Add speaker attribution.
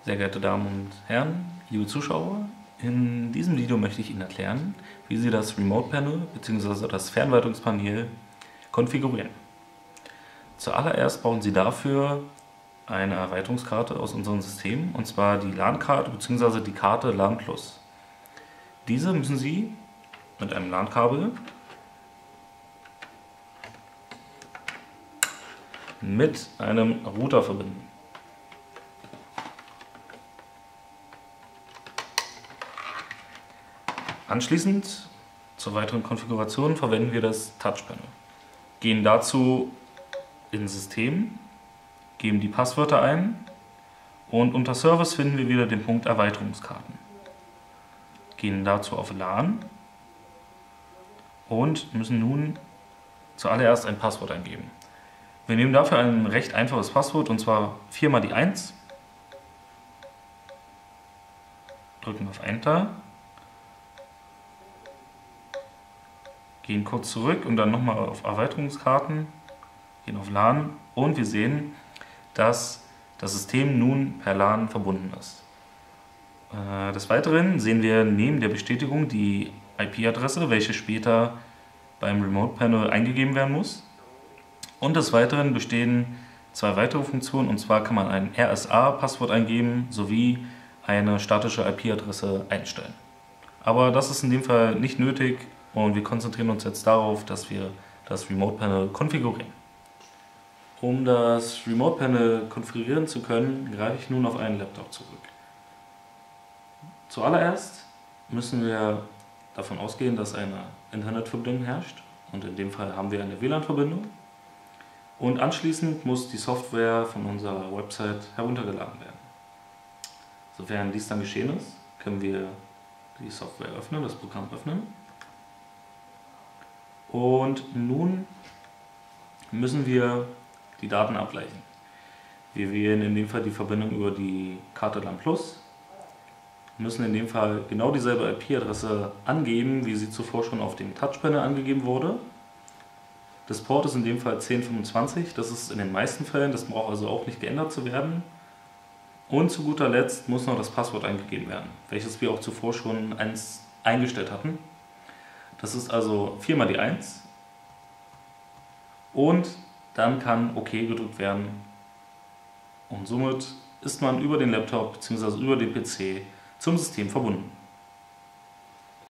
Speaker 1: Sehr geehrte Damen und Herren, liebe Zuschauer, in diesem Video möchte ich Ihnen erklären, wie Sie das Remote Panel bzw. das Fernwartungspanel konfigurieren. Zuallererst brauchen Sie dafür eine Erweiterungskarte aus unserem System, und zwar die LAN-Karte bzw. die Karte LAN+. Diese müssen Sie mit einem LAN-Kabel mit einem Router verbinden. Anschließend zur weiteren Konfiguration verwenden wir das Touchpanel. Gehen dazu ins System, geben die Passwörter ein und unter Service finden wir wieder den Punkt Erweiterungskarten. Gehen dazu auf LAN und müssen nun zuallererst ein Passwort eingeben. Wir nehmen dafür ein recht einfaches Passwort, und zwar 4 mal die 1, drücken auf Enter, gehen kurz zurück und dann nochmal auf Erweiterungskarten, gehen auf LAN und wir sehen, dass das System nun per LAN verbunden ist. Des Weiteren sehen wir neben der Bestätigung die IP-Adresse, welche später beim Remote Panel eingegeben werden muss. Und des Weiteren bestehen zwei weitere Funktionen, und zwar kann man ein RSA-Passwort eingeben sowie eine statische IP-Adresse einstellen. Aber das ist in dem Fall nicht nötig und wir konzentrieren uns jetzt darauf, dass wir das Remote Panel konfigurieren. Um das Remote Panel konfigurieren zu können, greife ich nun auf einen Laptop zurück. Zuallererst müssen wir davon ausgehen, dass eine Internetverbindung herrscht, und in dem Fall haben wir eine WLAN-Verbindung. Und anschließend muss die Software von unserer Website heruntergeladen werden. Sofern dies dann geschehen ist, können wir die Software öffnen, das Programm öffnen. Und nun müssen wir die Daten abgleichen. Wir wählen in dem Fall die Verbindung über die Karte LAN+, müssen in dem Fall genau dieselbe IP-Adresse angeben, wie sie zuvor schon auf dem Touchpanel angegeben wurde. Das Port ist in dem Fall 1025, das ist in den meisten Fällen, das braucht also auch nicht geändert zu werden. Und zu guter Letzt muss noch das Passwort eingegeben werden, welches wir auch zuvor schon eingestellt hatten. Das ist also 4 mal die 1 und dann kann OK gedrückt werden und somit ist man über den Laptop bzw. über den PC zum System verbunden.